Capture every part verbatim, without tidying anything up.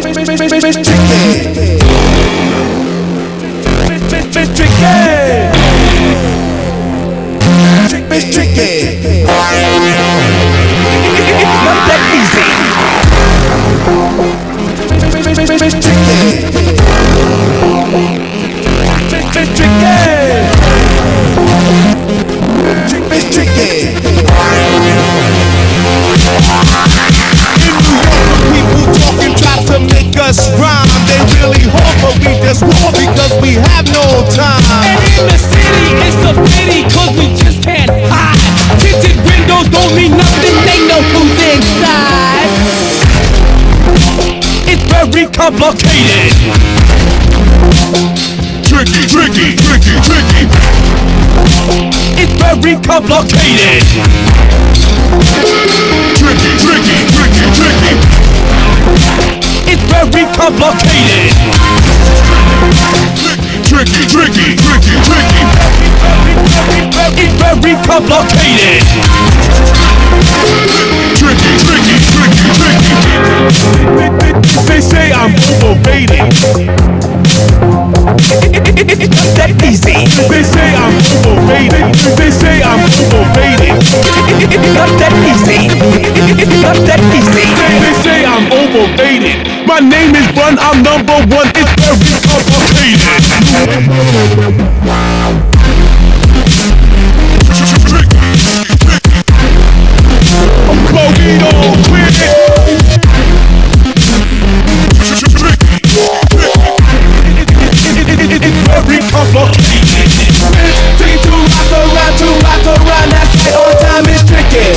It's tricky. It's not that easy. It's tricky. It's tricky. It's tricky. In New York, people talking try to make us rhyme. They really hope, but we just walk because we have no time. And in the city, it's a pity, cause we just can't hide. Tinted windows don't mean nothing, they know who's inside. It's very complicated. Tricky, tricky, tricky, tricky. It's very complicated. Tricky, tricky, tricky, tricky. It's very complicated. Tricky, tricky, tricky, tricky. It's very complicated. Tricky, tricky, tricky, tricky. They say I'm overrated. It's not that easy. They say I'm overrated. They say I'm overrated. It's not that easy. It's not that easy. They say I'm overrated. My name is Run, I'm number one. It's very complicated. But we don't quit. It's very complicated. Take it to rock around, to rock around. That's right, on time is tricky.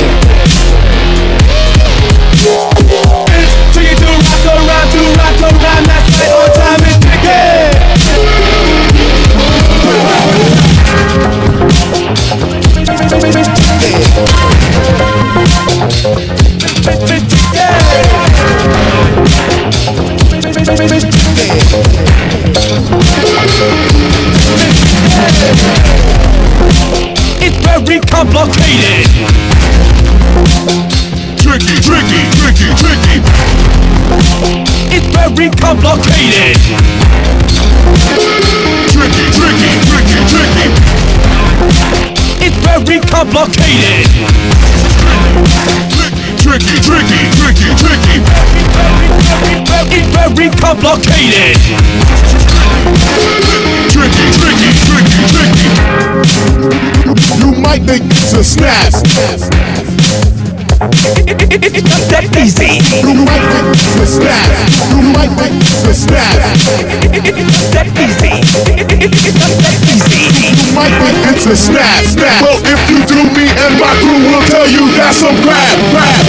Take it to rock around, to rock around. That's right, on time is tricky. It's very complicated. Tricky, tricky, tricky, tricky. It's very complicated. Tricky, tricky, tricky, tricky. It's very complicated. Tricky, tricky, tricky, tricky. It's very complicated. Tricky, tricky, tricky, tricky. You might think it's a snap. It's not that easy. You might think it's a snap. You might think it's a snap. It's not that easy. It's not that easy. You might think it's a snap. Well, if you do, me and my crew will tell you that's a rap, rap.